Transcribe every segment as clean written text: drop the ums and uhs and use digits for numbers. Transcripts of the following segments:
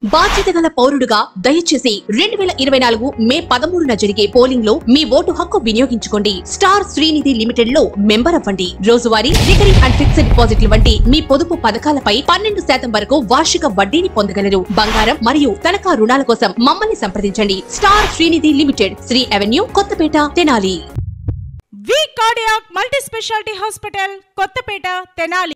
బాధ్యత గల పౌరుడుగా దయచేసి 2024 మే 13న జరిగే పోలింగ్ లో మీ ఓటు హక్కు వినియోగించుకోండి. స్టార్ శ్రీనిధి లిమిటెడ్ లో మెంబర్ అవ్వండి. రోజువారీ రికరింగ్ అండ్ ఫిక్స్డ్ డిపాజిట్ల వంటి మీ పొదుపు పథకాలపై 12% వరకు వార్షిక వడ్డీని పొందగలరు. బంగారం మరియు తనఖా రుణాల కోసం మమ్మల్ని సంప్రదించండి. Star Srinidhi limited, Sri avenue, Kothapeta, Tenali. V cardiac multi speciality hospital, Kothapeta, Tenali.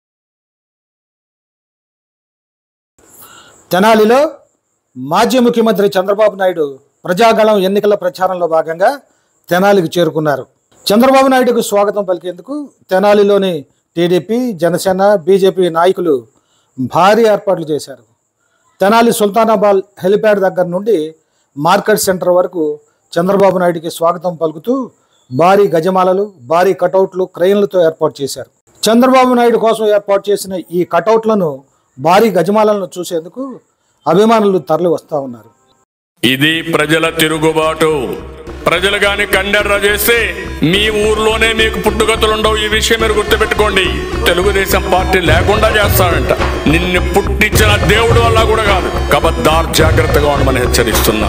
తెనాలిలో మాజీ ముఖ్యమంత్రి చంద్రబాబు నాయుడు ప్రజాగళం ఎన్నికల ప్రచారంలో భాగంగా తెనాలికి చేరుకున్నారు. చంద్రబాబు నాయుడుకు స్వాగతం పలికేందుకు తెనాలిలోని టీడీపీ, జనసేన, బీజేపీ నాయకులు భారీ ఏర్పాట్లు చేశారు. తెనాలి సుల్తానాబాద్ హెలిప్యాడ్ దగ్గర నుండి మార్కెట్ సెంటర్ వరకు చంద్రబాబు నాయుడికి స్వాగతం పలుకుతూ భారీ గజమాలలు, భారీ కటౌట్లు, క్రెయిన్లతో ఏర్పాటు చేశారు. చంద్రబాబు నాయుడు కోసం ఏర్పాటు చేసిన ఈ కటౌట్లను, భారీ గజమాలను చూసేందుకు అభిమానులు తరలి వస్తూ ఉన్నారు. ఇది ప్రజల తిరుగుబాటు. ప్రజలు గాని కండెర్ర చేస్తే మీ ఊర్లోనే మీకు పుట్టుగతులుండవు. ఈ విషయం మీరు గుర్తుపెట్టుకోండి. తెలుగుదేశం పార్టీ లేకుండా చేస్తాడంట. నిన్ను పుట్టించిన దేవుడు వల్ల కూడా కాదు. కబద్దార్, జాగ్రత్తగా ఉండమని హెచ్చరిస్తున్నా.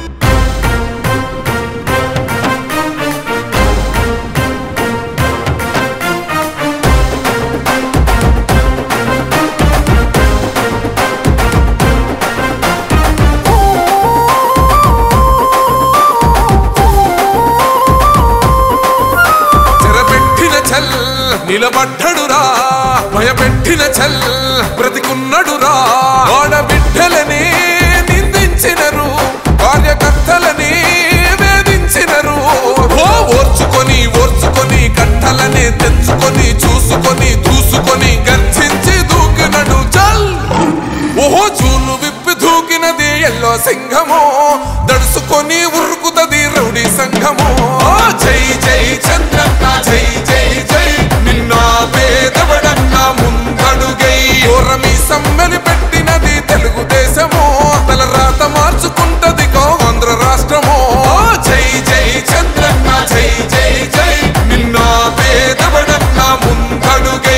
నిలబడ్డడురా, భయపెట్టిన చల్ బ్రతికున్నడురా. ఆడబిడ్డలని నిందించినరు, కార్యకర్తలని వేధించినరు. ఓర్చుకొని ఓర్చుకొని కట్టలనే తెంచుకొని చూసుకొని దూసుకొని గర్జించి దూకినడు చల్. ఓహో చూలు విప్పి దూకినది ఎల్లో సింహము, దడుసుకొని ఉరుకుతది రౌడీ సంఘము. జై జై చంద్రన్న, జై జై జై నిన్నా పేదవడన్నా ముందడుగై. ఓరమి సమ్మెలి పెట్టినది తెలుగుదేశము, తలరాత మార్చుకుంటది ఆంధ్ర రాష్ట్రము. జై జై చంద్రన్న, జై జై జై నిన్నా పేదవడన్నా ముందడుగై.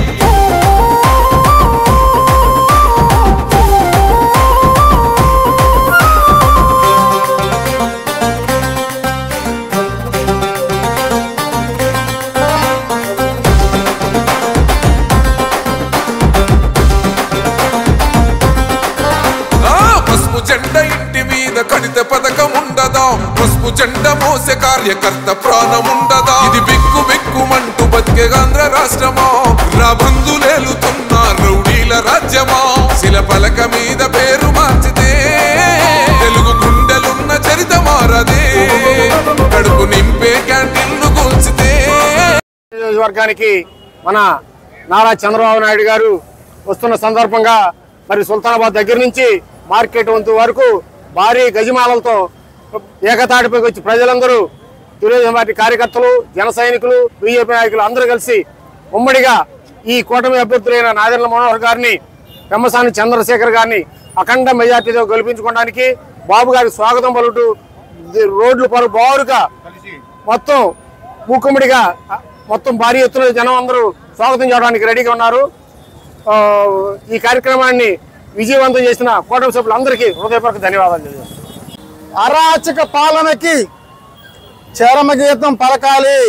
జెండా ఇంటి మీద కడిత పథకం ఉండదా? పసుపు జెండా మోసే కార్యకర్త ప్రాణం ఉండదా? ఇది బిక్కు బిక్కుమంటూ బతికే ఆంధ్ర రాష్ట్రమా? రాబందులేలుతున్న రౌడీల రాజ్యమా? శిలపలక మీద పేరు మార్చితే తెలుగు గుండెలున్న చరిత మారదే. కడుపు నింపే క్యాంటీన్లు కూల్చితే. నియోజకవర్గానికి మన నారా చంద్రబాబు నాయుడు గారు వస్తున్న సందర్భంగా మరి సుల్తానాబాద్ దగ్గర నుంచి మార్కెట్ వంతు వరకు భారీ గజమాలలతో ఏకతాటిపైకి వచ్చి ప్రజలందరూ, తెలుగుదేశం పార్టీ కార్యకర్తలు, జన సైనికులు, బీజేపీ నాయకులు అందరూ కలిసి ఉమ్మడిగా ఈ కూటమి అభ్యర్థులైన నాదెండ్ల మనోహర్ గారిని, పెమ్మసాని చంద్రశేఖర్ గారిని అఖండ మెజార్టీతో గెలిపించుకోవడానికి బాబు గారికి స్వాగతం పలుకుతూ రోడ్లు బారుగా మొత్తం మూకుమ్మడిగా మొత్తం భారీ ఎత్తున జనం అందరూ స్వాగతం చేయడానికి రెడీగా ఉన్నారు. ఈ కార్యక్రమాన్ని విజయవంతం చేసిన కూటమి సభ్యులందరికీ హృదయపూర్వక ధన్యవాదాలు తెలియజేస్తున్నాను. అరాచక పాలనకి చరమగీతం పలకాలి.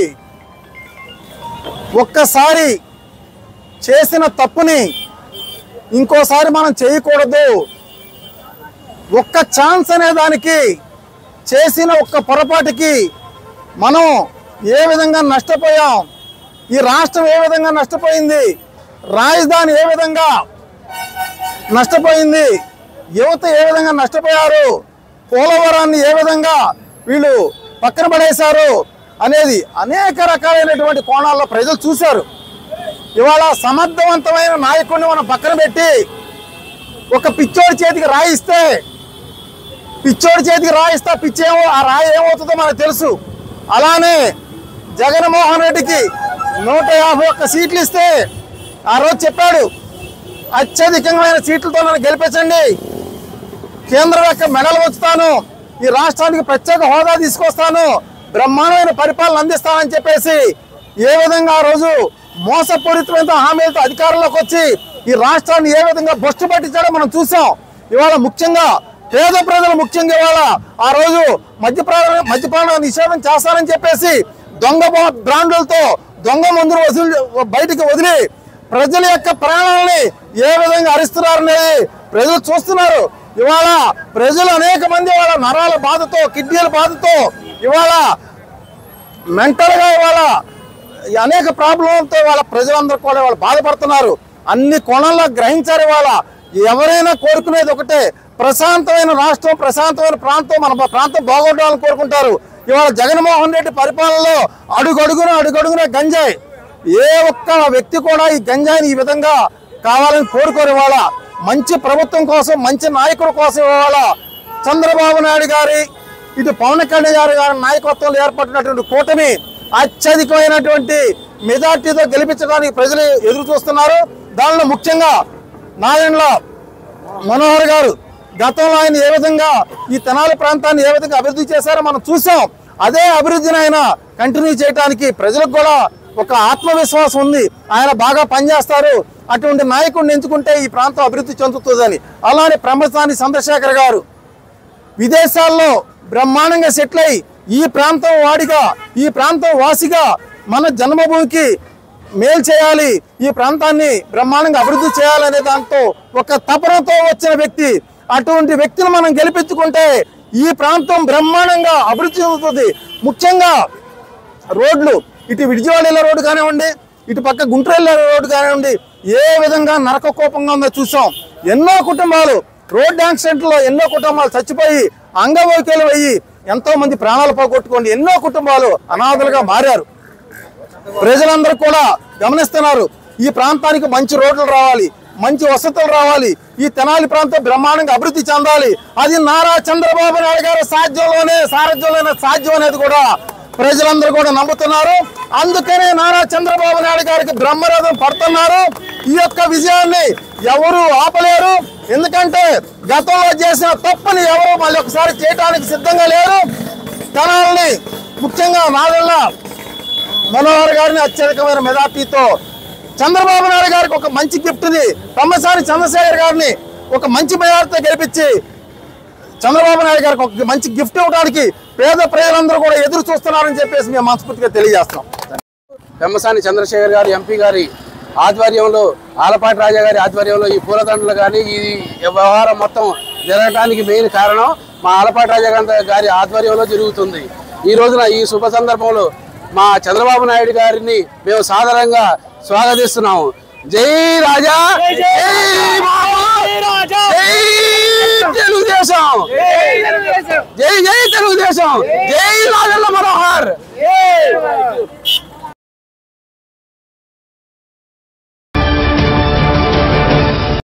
ఒక్కసారి చేసిన తప్పుని ఇంకోసారి మనం చేయకూడదు. ఒక్క ఛాన్స్ అనే దానికి, చేసిన ఒక్క పొరపాటుకి మనం ఏ విధంగా నష్టపోయాం, ఈ రాష్ట్రం ఏ విధంగా నష్టపోయింది, రాజధాని ఏ విధంగా నష్టపోయింది, యువత ఏ విధంగా నష్టపోయారు, పోలవరాన్ని ఏ విధంగా వీళ్ళు పక్కన పడేశారు అనేది అనేక రకాలైనటువంటి కోణాల్లో ప్రజలు చూశారు. ఇవాళ సమర్థవంతమైన నాయకుడిని మనం పక్కన పెట్టి ఒక పిచ్చోడి చేతికి రాయిస్తే పిచ్చేమో ఆ రాయి ఏమవుతుందో మనకు తెలుసు. అలానే జగన్మోహన్ రెడ్డికి 151 సీట్లు ఇస్తే ఆ రోజు చెప్పాడు, అత్యధికమైన సీట్లతో నన్ను గెలిపించండి, కేంద్రం యొక్క మెడలు వచ్చుతాను, ఈ రాష్ట్రానికి ప్రత్యేక హోదా తీసుకొస్తాను, బ్రహ్మాండమైన పరిపాలన అందిస్తానని చెప్పేసి ఏ విధంగా ఆ రోజు మోసపూరితమైన హామీలతో అధికారంలోకి వచ్చి ఈ రాష్ట్రాన్ని ఏ విధంగా భ్రష్టు పట్టించాడో మనం చూసాం. ఇవాళ ముఖ్యంగా పేద ప్రజలు ముఖ్యంగా ఇవాళ ఆ రోజు మద్యపాన నిషేధం చేస్తారని చెప్పేసి దొంగ బ్రాండ్లతో దొంగ మందులు బయటికి వదిలి ప్రజల యొక్క ప్రాణాలని ఏ విధంగా హరిస్తున్నారనేది ప్రజలు చూస్తున్నారు. ఇవాళ ప్రజలు అనేక మంది ఇవాళ నరాల బాధతో కిడ్నీల బాధతో ఇవాళ మెంటల్గా ఇవాళ అనేక ప్రాబ్లంతో ఇవాళ ప్రజలందరూ కూడా ఇవాళ బాధపడుతున్నారు. అన్ని కోణాల్లో గ్రహించారు. ఇవాళ ఎవరైనా కోరుకునేది ఒకటే, ప్రశాంతమైన రాష్ట్రం, ప్రశాంతమైన ప్రాంతం, మన ప్రాంతం బాగోడాలని కోరుకుంటారు. ఇవాళ జగన్మోహన్ రెడ్డి పరిపాలనలో అడుగడుగున గంజాయి, ఏ ఒక్క వ్యక్తి కూడా ఈ గంజాయిని ఈ విధంగా కావాలని కోరుకోరు. ఇవాళ మంచి ప్రభుత్వం కోసం, మంచి నాయకుల కోసం ఇవాళ చంద్రబాబు నాయుడు గారి ఇటు పవన్ కళ్యాణ్ గారి నాయకత్వంలో ఏర్పడినటువంటి కూటమి అత్యధికమైనటువంటి మెజార్టీతో గెలిపించడానికి ప్రజలు ఎదురు చూస్తున్నారు. దానిలో ముఖ్యంగా నారాయణ మనోహర్ గారు గతంలో ఆయన ఏ విధంగా ఈ తెనాలి ప్రాంతాన్ని ఏ విధంగా అభివృద్ధి చేశారో మనం చూసాం. అదే అభివృద్ధిని ఆయన కంటిన్యూ చేయడానికి ప్రజలకు కూడా ఒక ఆత్మవిశ్వాసం ఉంది. ఆయన బాగా పనిచేస్తారు, అటువంటి నాయకుడిని ఎంచుకుంటే ఈ ప్రాంతం అభివృద్ధి చెందుతుందని. అలానే ప్రమసాని చంద్రశేఖర్ గారు విదేశాల్లో బ్రహ్మాండంగా సెటిల్ అయ్యి ఈ ప్రాంతం వాడిగా, ఈ ప్రాంతం వాసిగా మన జన్మభూమికి మేలు చేయాలి, ఈ ప్రాంతాన్ని బ్రహ్మాండంగా అభివృద్ధి చేయాలనే దాంతో ఒక తపనతో వచ్చిన వ్యక్తి. అటువంటి వ్యక్తిని మనం గెలిపించుకుంటే ఈ ప్రాంతం బ్రహ్మాండంగా అభివృద్ధి చెందుతుంది. ముఖ్యంగా రోడ్లు, ఇటు విజయవాడ రోడ్డు కానివ్వండి, ఇటు పక్క గుంటూరు రోడ్డు కానివ్వండి, ఏ విధంగా నరకకోపంగా ఉందో చూసాం. ఎన్నో కుటుంబాలు రోడ్డు యాక్సిడెంట్లో ఎన్నో కుటుంబాలు చచ్చిపోయి అంగవైకల్యం అయ్యి ఎంతో మంది ప్రాణాలు పోగొట్టుకోండి ఎన్నో కుటుంబాలు అనాథలుగా మారారు. ప్రజలందరూ కూడా గమనిస్తున్నారు. ఈ ప్రాంతానికి మంచి రోడ్లు రావాలి, మంచి వసతులు రావాలి, ఈ తెనాలి ప్రాంతం బ్రహ్మాండంగా అభివృద్ధి చెందాలి. అది నారా చంద్రబాబు నాయుడు గారి సారథ్యంలోనే సాధ్యం అనేది కూడా ప్రజలందరూ కూడా నమ్ముతున్నారు. అందుకనే నారా చంద్రబాబు నాయుడు గారికి బ్రహ్మరథం పడుతున్నారు. ఈ యొక్క విజయాన్ని ఎవరు ఆపలేరు. ఎందుకంటే గతంలో చేసిన తప్పుని ఎవరు మళ్ళీ ఒకసారి చేయడానికి సిద్ధంగా లేరు. తెనాలిని ముఖ్యంగా నాదెళ్ళ మనోహర్ గారిని అత్యధికమైన మెజార్టీతో చంద్రబాబు నాయుడు గారికి ఒక మంచి గిఫ్ట్ని, తమ్మసాని చంద్రశేఖర్ గారిని ఒక మంచి మెజార్టీతో గెలిపించి చంద్రబాబు నాయుడు గారికి ఒక మంచి గిఫ్ట్ ఇవ్వడానికి పేద ప్రజలందరూ కూడా ఎదురు చూస్తున్నారని చెప్పేసి మేము మనస్ఫూర్తిగా తెలియజేస్తాం. తమ్మసాని చంద్రశేఖర్ గారు ఎంపీ గారి ఆధ్వర్యంలో, ఆలపాటి రాజా గారి ఆధ్వర్యంలో ఈ పూలదండలు కానీ ఈ వ్యవహారం మొత్తం జరగడానికి మెయిన్ కారణం మా ఆలపాటి రాజా గారి ఆధ్వర్యంలో జరుగుతుంది. ఈ రోజున ఈ శుభ సందర్భంలో మా చంద్రబాబు నాయుడు గారిని మేము సాదరంగా స్వాగతిస్తున్నాము. జై రాజా, తెలుగుదేశం, జై జై తెలుగుదేశం, జై నాదెళ్ల మనోహర్.